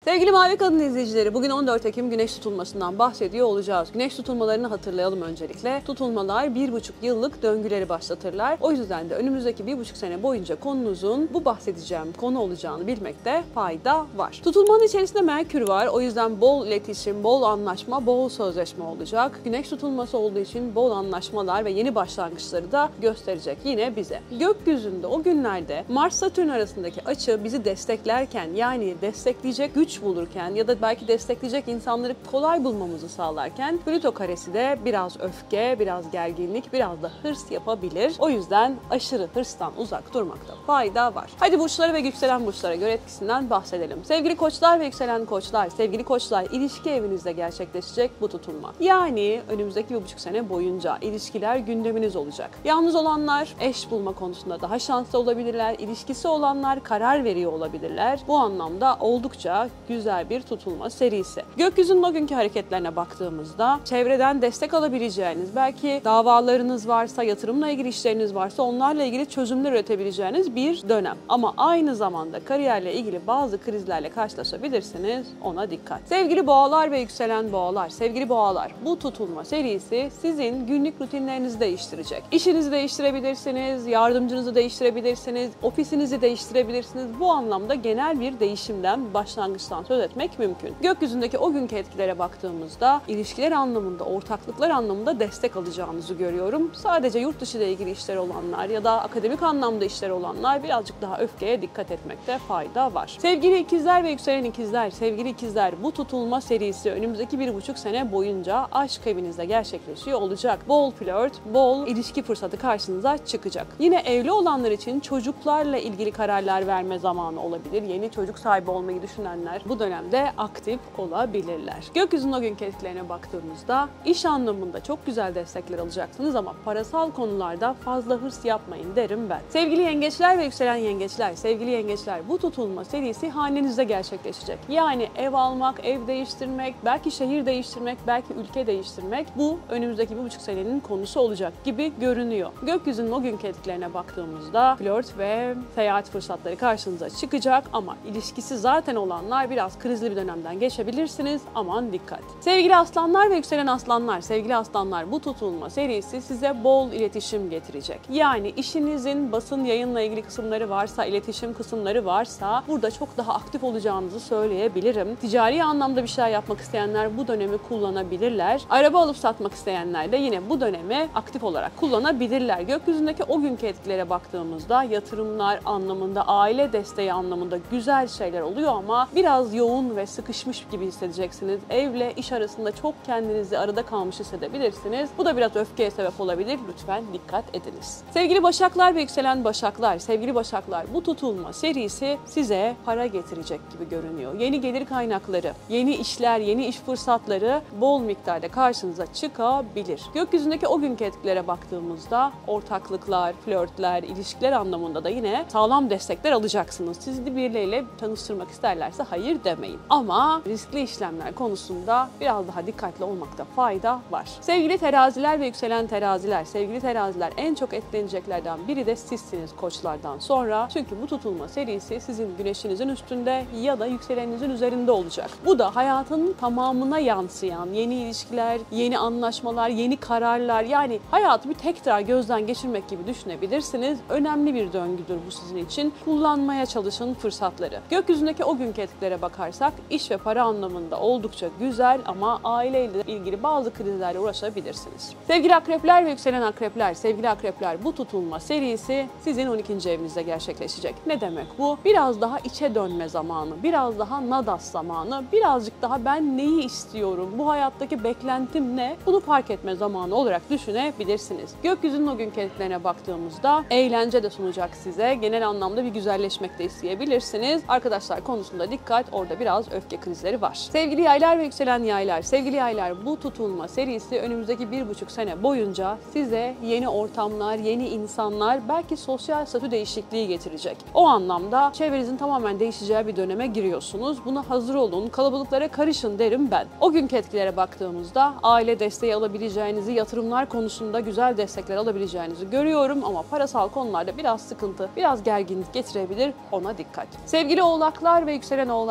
Sevgili Mavi Kadın izleyicileri, bugün 14 Ekim güneş tutulmasından bahsediyor olacağız. Güneş tutulmalarını hatırlayalım öncelikle. Tutulmalar 1,5 yıllık döngüleri başlatırlar. O yüzden de önümüzdeki 1,5 sene boyunca konunuzun bu bahsedeceğim konu olacağını bilmekte fayda var. Tutulmanın içerisinde Merkür var. O yüzden bol iletişim, bol anlaşma, bol sözleşme olacak. Güneş tutulması olduğu için bol anlaşmalar ve yeni başlangıçları da gösterecek yine bize. Gökyüzünde o günlerde Mars-Satürn arasındaki açı bizi desteklerken, yani destekleyecek güç bulurken ya da belki destekleyecek insanları kolay bulmamızı sağlarken Plüto karesi de biraz öfke, biraz gerginlik, biraz da hırs yapabilir. O yüzden aşırı hırstan uzak durmakta fayda var. Hadi burçlara ve yükselen burçlara göre etkisinden bahsedelim. Sevgili koçlar ve yükselen koçlar, sevgili koçlar, ilişki evinizde gerçekleşecek bu tutulma. Yani önümüzdeki 1,5 sene boyunca ilişkiler gündeminiz olacak. Yalnız olanlar eş bulma konusunda daha şanslı olabilirler. İlişkisi olanlar karar veriyor olabilirler. Bu anlamda oldukça güzel bir tutulma serisi. Gökyüzünün o günkü hareketlerine baktığımızda çevreden destek alabileceğiniz, belki davalarınız varsa, yatırımla ilgili işleriniz varsa onlarla ilgili çözümler üretebileceğiniz bir dönem. Ama aynı zamanda kariyerle ilgili bazı krizlerle karşılaşabilirsiniz. Ona dikkat. Sevgili boğalar ve yükselen boğalar, sevgili boğalar, bu tutulma serisi sizin günlük rutinlerinizi değiştirecek. İşinizi değiştirebilirsiniz, yardımcınızı değiştirebilirsiniz, ofisinizi değiştirebilirsiniz. Bu anlamda genel bir değişimden, başlangıçtan söz etmek mümkün. Gökyüzündeki o günkü etkilere baktığımızda ilişkiler anlamında, ortaklıklar anlamında destek alacağınızı görüyorum. Sadece yurt dışı ile ilgili işler olanlar ya da akademik anlamda işler olanlar birazcık daha öfkeye dikkat etmekte fayda var. Sevgili ikizler ve yükselen ikizler, sevgili ikizler, bu tutulma serisi önümüzdeki 1,5 sene boyunca aşk evinizde gerçekleşiyor olacak. Bol flört, bol ilişki fırsatı karşınıza çıkacak. Yine evli olanlar için çocuklarla ilgili kararlar verme zamanı olabilir. Yeni çocuk sahibi olmayı düşünenler bu dönemde aktif olabilirler. Gökyüzünün o günkü etkilerine baktığımızda iş anlamında çok güzel destekler alacaksınız ama parasal konularda fazla hırs yapmayın derim ben. Sevgili yengeçler ve yükselen yengeçler, sevgili yengeçler, bu tutulma serisi hanenizde gerçekleşecek. Yani ev almak, ev değiştirmek, belki şehir değiştirmek, belki ülke değiştirmek, bu önümüzdeki 1,5 senenin konusu olacak gibi görünüyor. Gökyüzünün o günkü etkilerine baktığımızda flört ve seyahat fırsatları karşınıza çıkacak ama ilişkisi zaten olanlar biraz krizli bir dönemden geçebilirsiniz. Aman dikkat. Sevgili aslanlar ve yükselen aslanlar, sevgili aslanlar, bu tutulma serisi size bol iletişim getirecek. Yani işinizin basın yayınla ilgili kısımları varsa, iletişim kısımları varsa burada çok daha aktif olacağınızı söyleyebilirim. Ticari anlamda bir şeyler yapmak isteyenler bu dönemi kullanabilirler. Araba alıp satmak isteyenler de yine bu dönemi aktif olarak kullanabilirler. Gökyüzündeki o günkü etkilere baktığımızda yatırımlar anlamında, aile desteği anlamında güzel şeyler oluyor ama biraz yoğun ve sıkışmış gibi hissedeceksiniz. Evle iş arasında çok kendinizi arada kalmış hissedebilirsiniz. Bu da biraz öfkeye sebep olabilir. Lütfen dikkat ediniz. Sevgili başaklar ve yükselen başaklar, sevgili başaklar, bu tutulma serisi size para getirecek gibi görünüyor. Yeni gelir kaynakları, yeni işler, yeni iş fırsatları bol miktarda karşınıza çıkabilir. Gökyüzündeki o günkü etkilere baktığımızda ortaklıklar, flörtler, ilişkiler anlamında da yine sağlam destekler alacaksınız. Sizi birileriyle tanıştırmak isterlerse hayır demeyin. Ama riskli işlemler konusunda biraz daha dikkatli olmakta fayda var. Sevgili teraziler ve yükselen teraziler, sevgili teraziler, en çok etkileneceklerden biri de sizsiniz koçlardan sonra. Çünkü bu tutulma serisi sizin güneşinizin üstünde ya da yükseleninizin üzerinde olacak. Bu da hayatın tamamına yansıyan yeni ilişkiler, yeni anlaşmalar, yeni kararlar, yani hayatı bir tekrar gözden geçirmek gibi düşünebilirsiniz. Önemli bir döngüdür bu sizin için. Kullanmaya çalışın fırsatları. Gökyüzündeki o günkü etkilere bakarsak iş ve para anlamında oldukça güzel ama aileyle ilgili bazı krizlerle uğraşabilirsiniz. Sevgili akrepler ve yükselen akrepler, sevgili akrepler, bu tutulma serisi sizin 12. evinizde gerçekleşecek. Ne demek bu? Biraz daha içe dönme zamanı, biraz daha nadas zamanı, birazcık daha ben neyi istiyorum, bu hayattaki beklentim ne? Bunu fark etme zamanı olarak düşünebilirsiniz. Gökyüzünün o günkü etkilerine baktığımızda eğlence de sunacak size. Genel anlamda bir güzelleşmek de isteyebilirsiniz. Arkadaşlar konusunda dikkat, orada biraz öfke krizleri var. Sevgili yaylar ve yükselen yaylar, sevgili yaylar, bu tutulma serisi önümüzdeki 1,5 sene boyunca size yeni ortamlar, yeni insanlar, belki sosyal statü değişikliği getirecek. O anlamda çevrenizin tamamen değişeceği bir döneme giriyorsunuz. Buna hazır olun, kalabalıklara karışın derim ben. O günkü etkilere baktığımızda aile desteği alabileceğinizi, yatırımlar konusunda güzel destekler alabileceğinizi görüyorum ama parasal konularda biraz sıkıntı, biraz gerginlik getirebilir. Ona dikkat. Sevgili oğlaklar ve yükselen oğlaklar,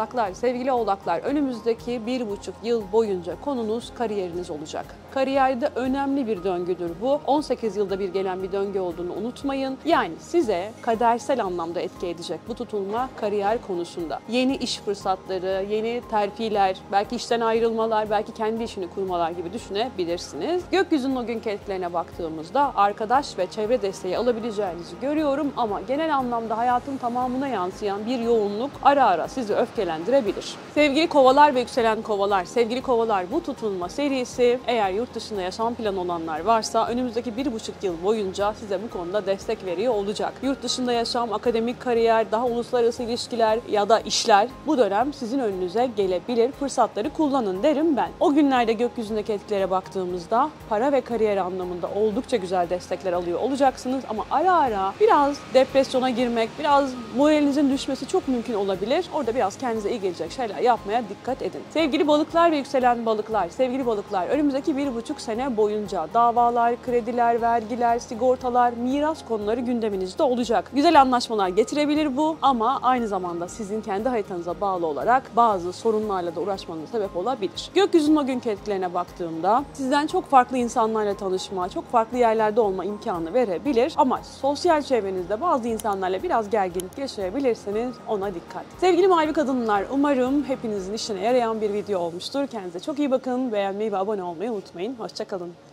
Oğlaklar, sevgili Oğlaklar, önümüzdeki 1,5 yıl boyunca konunuz kariyeriniz olacak. Kariyerde önemli bir döngüdür bu. 18 yılda bir gelen bir döngü olduğunu unutmayın. Yani size kadersel anlamda etki edecek bu tutulma kariyer konusunda. Yeni iş fırsatları, yeni terfiler, belki işten ayrılmalar, belki kendi işini kurmalar gibi düşünebilirsiniz. Gökyüzünün o günkü etkilerine baktığımızda arkadaş ve çevre desteği alabileceğinizi görüyorum ama genel anlamda hayatın tamamına yansıyan bir yoğunluk ara ara sizi öfkelendirebilir. Sevgili Kovalar ve yükselen Kovalar, sevgili Kovalar, bu tutulma serisi eğer yurt dışında yaşam planı olanlar varsa önümüzdeki 1,5 yıl boyunca size bu konuda destek veriyor olacak. Yurt dışında yaşam, akademik kariyer, daha uluslararası ilişkiler ya da işler bu dönem sizin önünüze gelebilir. Fırsatları kullanın derim ben. O günlerde gökyüzündeki etkilere baktığımızda para ve kariyer anlamında oldukça güzel destekler alıyor olacaksınız ama ara ara biraz depresyona girmek, biraz moralinizin düşmesi çok mümkün olabilir. Orada biraz kendinize iyi gelecek şeyler yapmaya dikkat edin. Sevgili balıklar ve yükselen balıklar, sevgili balıklar, önümüzdeki 1,5 sene boyunca davalar, krediler, vergiler, sigortalar, miras konuları gündeminizde olacak. Güzel anlaşmalar getirebilir bu ama aynı zamanda sizin kendi haritanıza bağlı olarak bazı sorunlarla da uğraşmanıza sebep olabilir. Gökyüzünün o günkü etkilerine baktığımda sizden çok farklı insanlarla tanışma, çok farklı yerlerde olma imkanı verebilir ama sosyal çevrenizde bazı insanlarla biraz gerginlik yaşayabilirseniz ona dikkat. Sevgili mavi kadınlar, umarım hepinizin işine yarayan bir video olmuştur. Kendinize çok iyi bakın, beğenmeyi ve abone olmayı unutmayın. Hoşça kalın.